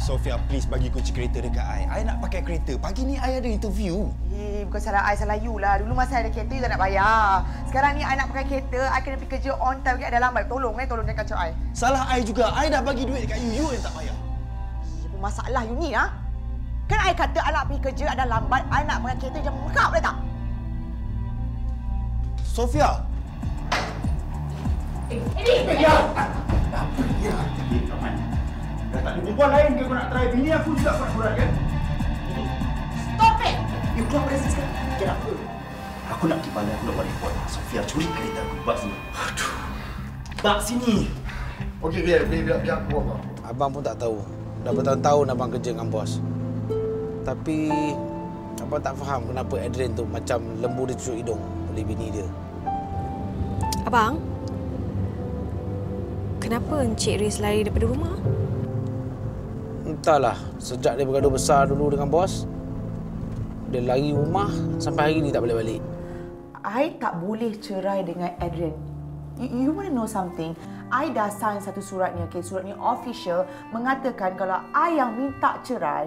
Sofia, please bagi kunci kereta dekat I. I nak pakai kereta. Pagi ni I ada interview. Bukan salah I, salah you lah. Dulu masa ada kereta, you tak nak bayar. Sekarang ni I nak pakai kereta, I kena pergi kerja on time. Ada lambat. Tolong jangan kacau I. Salah I juga. I dah bagi duit dekat you yang tak bayar. Apa masalah you ni, ha? Kan I kata I nak pergi kerja, ada lambat. I nak pakai kereta, jangan mekap boleh tak? Sofia! Ya! Dah tak ada perempuan lain ke kau nak try? Bini aku juga kau nak berat kan? Stop it! You keluar dari sini sekarang. Kenapa? Aku nak pergi pandai, aku nak buat report. Sofia curi kereta aku. Bak sini. Aduh. Bak sini. Okey, biar aku buat. Abang pun tak tahu. Dah bertahun-tahun abang kerja dengan bos. Tapi abang tak faham kenapa Adrian tu macam lembu dicucuk hidung oleh bini dia. Abang, kenapa Encik Riz lari daripada rumah? Entahlah, sejak dia bergaduh besar dulu dengan bos, dia lari rumah sampai hari ni tak balik-balik. I tak boleh cerai dengan Adrian. You want to know something? I dah sign satu surat ni, okay? Surat ni official mengatakan kalau I yang minta cerai,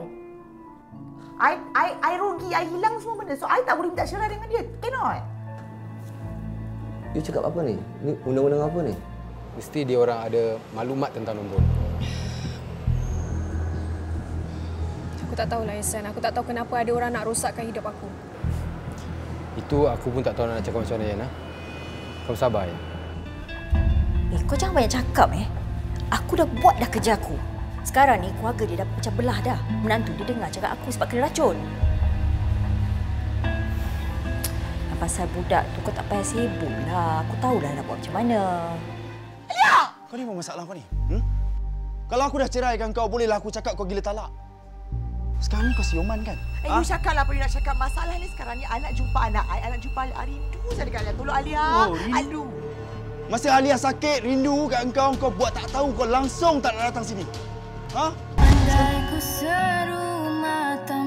I rugi, I hilang semua benda. So I tak boleh minta cerai dengan dia. Cannot. You cakap apa ni? Ni undang-undang apa ni? Mesti dia orang ada maklumat tentang nombor. Aku tak tahulah, Ihsan. Aku tak tahu kenapa ada orang nak rosakkan hidup aku. Itu aku pun tak tahu nak cakap macam mana, Yana. Kau sabar, ya. Kau jangan banyak cakap, Aku dah buat dah kerja aku. Sekarang ni keluarga dia dah pecah belah dah. Menantu dia dengar cakap aku sebab kena racun. Pasal budak tu kau tak payah sibuk lah. Aku tahulah nak buat macam mana. Alia! Kau ni apa masalah kau ni? Kalau aku dah ceraikan kau, bolehlah aku cakap kau gila talak. Sekarang ni kau siuman kan? You cakaplah apa you nak cakap. Masalah ni sekarang ni I nak jumpa anak I nak jumpa Alia. Rindu saya dekat Alia. Tolong Alia. Aduh. Masa Alia sakit, rindu kat kau buat tak tahu, kau langsung tak nak datang sini. Ha? Andai ku seru matamu